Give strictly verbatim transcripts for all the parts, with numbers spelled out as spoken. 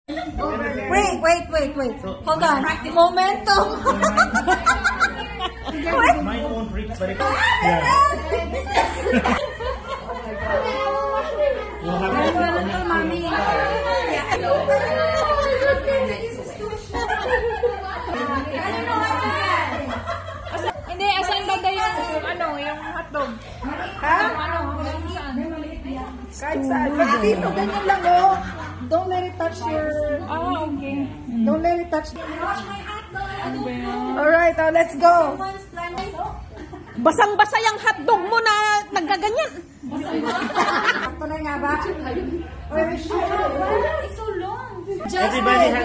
Wait, wait, wait, wait. Hold on. Momentum. My own bricks, but it's... Yeah. We'll have to... Mommy. Hindi, asan ba tayo yung ano, yung hotdog? Ha? Yung ano, hanggang saan? Kahit saan. Basta dito, ganyan lang, oh. Don't let it touch your... Ah, okay. Don't let it touch... Alright, oh, let's go. Basang-basa yung hotdog mo na nagkaganyan. Ito na nga ba? It's so long. Everybody has...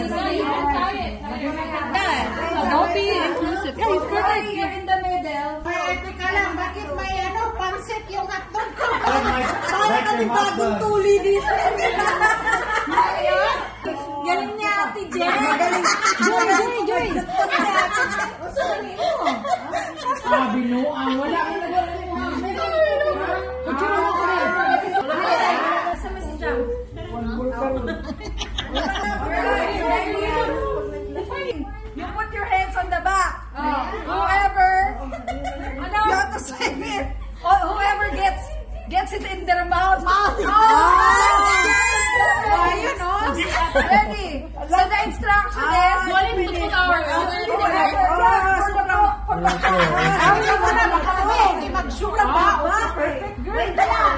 Yeah, don't be inclusive. Yeah, he's perfect. You're in the middle. Ay, teka lang, bakit may ano, pansit yung hotdog ko? Parang kami bagong tuli dito. Galing niya, Ate Jen. Magaling. Joy, Joy, Joy. Sabi no, ah, wala akong nagawa. Kutsura mo ko rin. You put your hands on the back. Whoever, you have to say it. Or whoever gets gets it in their mouth. Oh, you know. Ready? So the instruction is. Wanting to put our Hindi magsura ba? Perfect girl.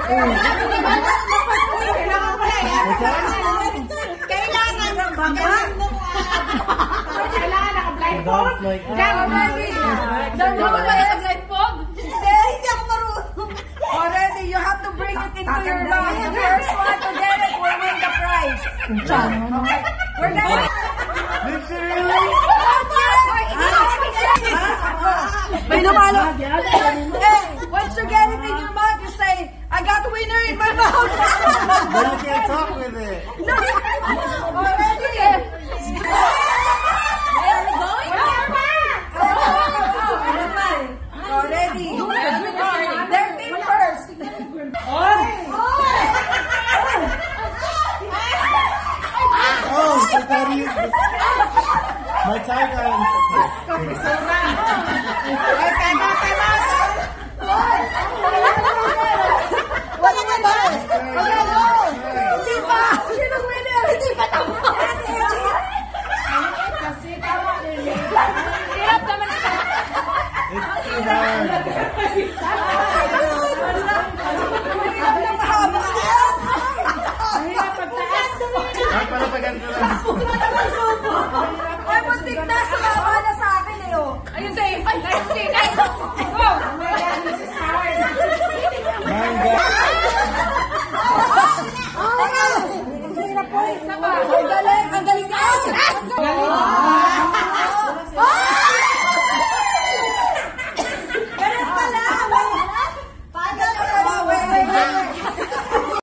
Kailangan ng baga. Kailangan naka-blindfold. Already. The rule is blindfold. Hindi, hindi ako marunong. Already, you have to bring it into your mouth. The first one to get it will win the prize. Okay. We're gonna... Literally? May lumalo. Hey, once you get it in your mouth, you say, I got a winner in my mouth. But I can't talk with it. No. Already. Where are we going? Already. Their team first. Oh, so that is... My tie guy... Wala na ba?